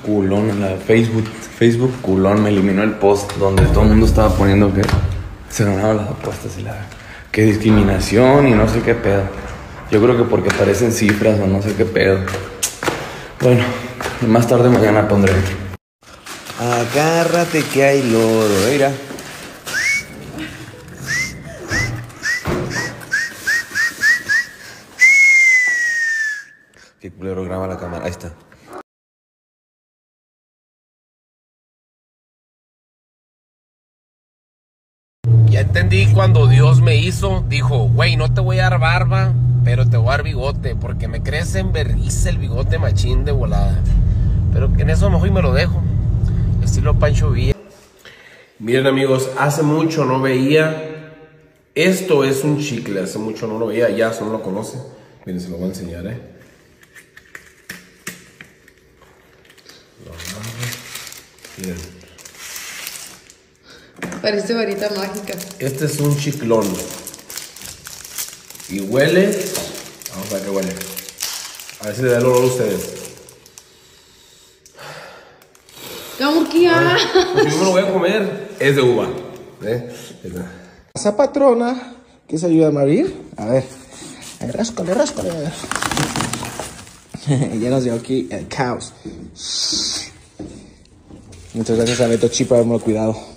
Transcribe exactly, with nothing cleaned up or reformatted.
culón, la Facebook, Facebook culón me eliminó el post donde todo el mundo estaba poniendo que se ganaban las apuestas y la que discriminación y no sé qué pedo. Yo creo que porque aparecen cifras o no sé qué pedo. Bueno, más tarde mañana pondré. Agárrate que hay loro, mira. Qué culero, graba la cámara, ahí está. Ya entendí cuando Dios me hizo, dijo, güey, no te voy a dar barba, pero te voy a dar bigote, porque me crece en vergüenza el bigote machín de volada. Pero en eso mejor y me lo dejo, estilo Pancho Villa. Miren amigos, hace mucho no veía, esto es un chicle, hace mucho no lo veía, ya eso no lo conoce. Miren, se lo voy a enseñar, eh. Lo agarro. Miren. Parece varita mágica. Este es un chiclón. Y huele. Vamos a ver qué huele. A ver si le da el olor a ustedes. ¿Cómo que ya? Pues yo me lo voy a comer. Es de uva. ¿Eh? Esa patrona que se ayuda a abrir. A ver. Ráscale, ráscale. Ya nos dio aquí el caos. Muchas gracias a Beto Chi por haberme cuidado.